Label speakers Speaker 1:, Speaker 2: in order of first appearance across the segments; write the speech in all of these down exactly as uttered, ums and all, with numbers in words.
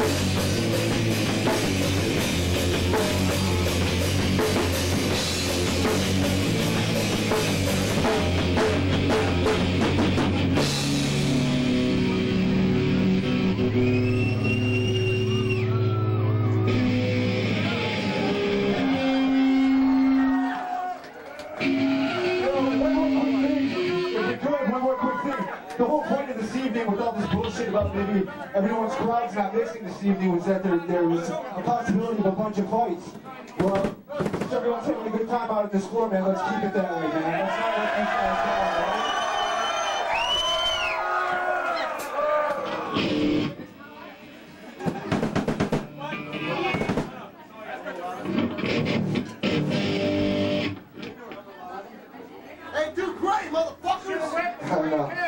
Speaker 1: The whole point of this evening, with all this bullshit about maybe everyone's crowds not mixing this evening, was that there, there was a possibility of a bunch of fights. Well, since everyone's having a good time out at this floor, man, let's keep it that way, man. That's not what these guys got, right?
Speaker 2: Hey, do great, motherfuckers!
Speaker 1: I don't know.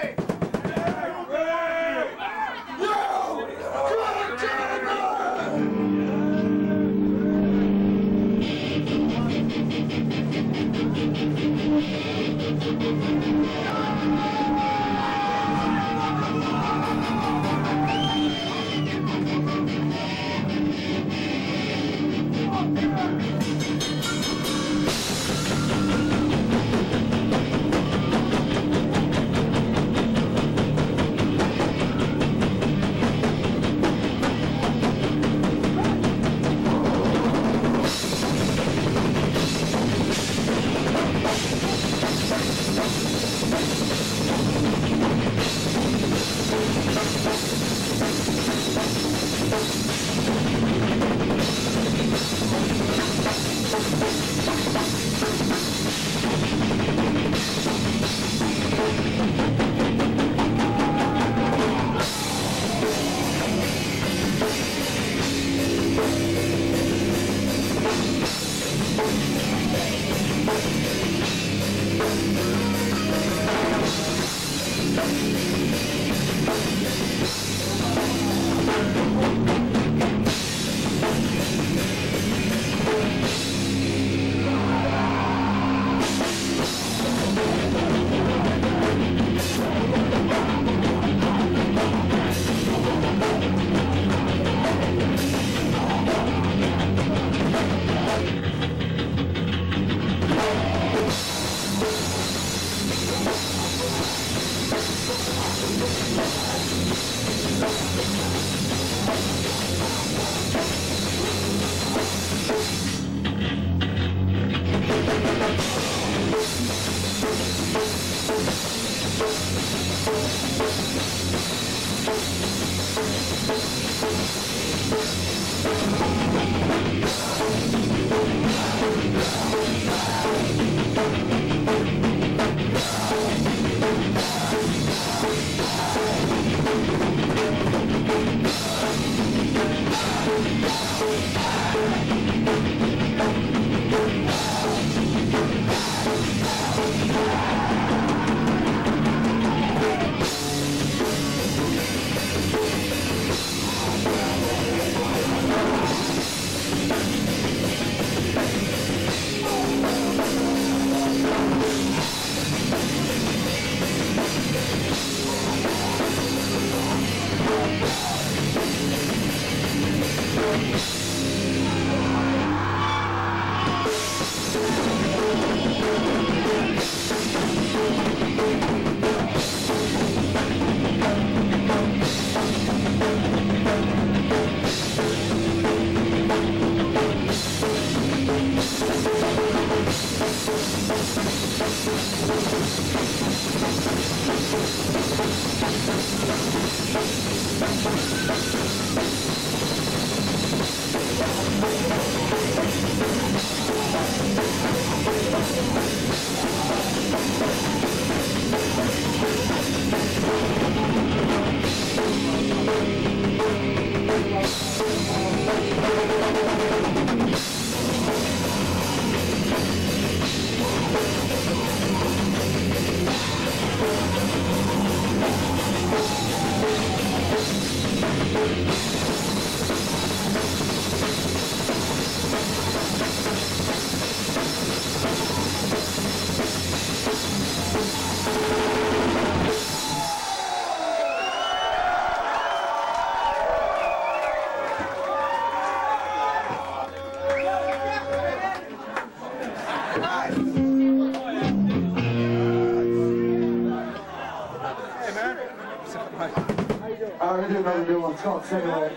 Speaker 1: another new one. It's called Simulate.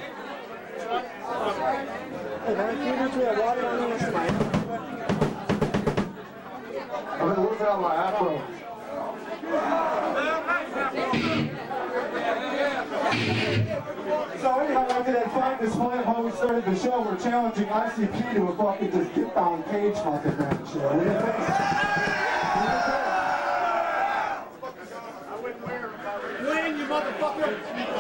Speaker 3: Hey man, can you reach me a water on this mic?
Speaker 1: I've been working on my afro. So anyhow, after that fine display of how we started the show, we're challenging I C P to a fucking just get down cage fucking match. What do you think?
Speaker 2: Win, you motherfucker!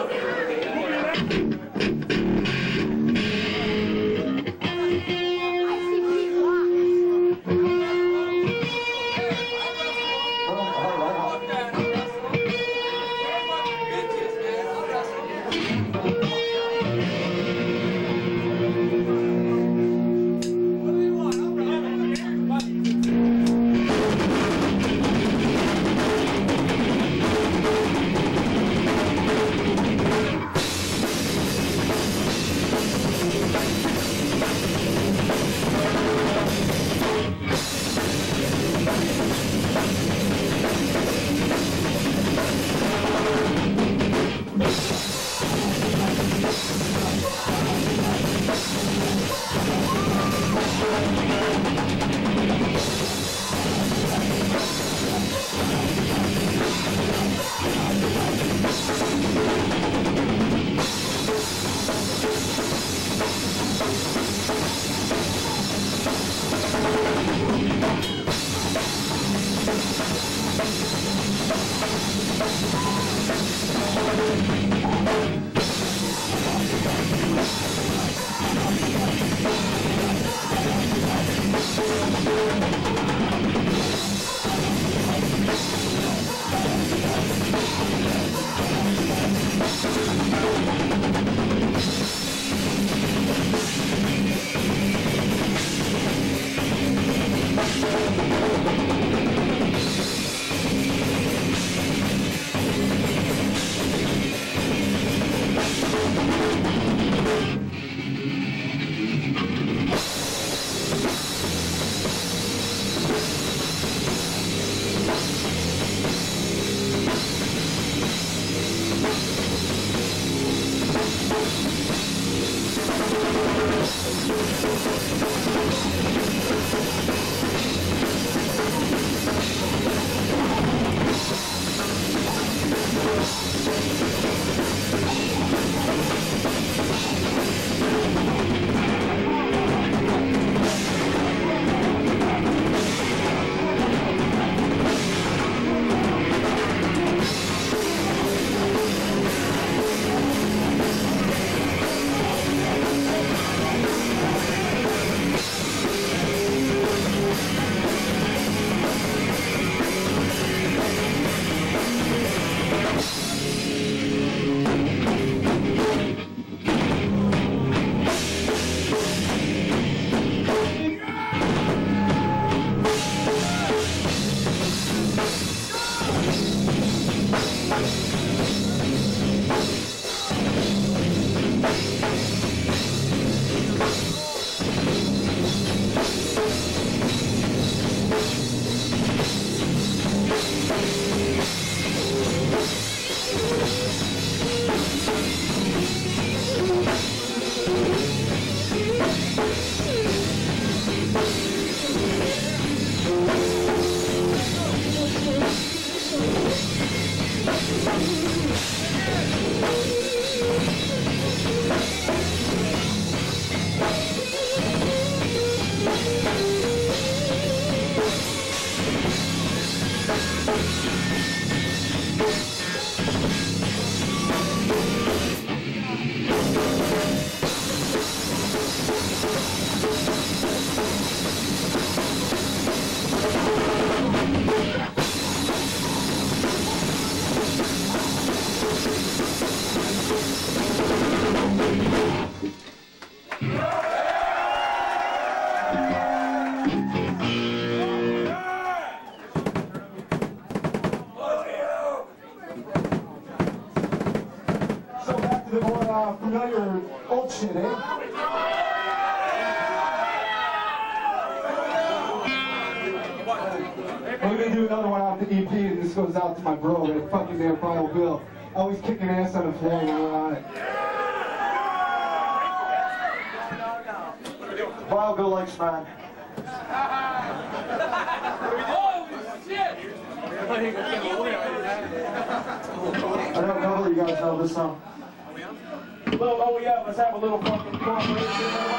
Speaker 1: familiar old shit, eh? We're gonna do another one off the E P, and this goes out to my bro, that fucking damn Final Bill. Always kicking ass on the floor when we're on it. Vile Bill likes man. I know a couple of you guys know this song.
Speaker 2: Oh yeah, let's have a little fucking cooperation.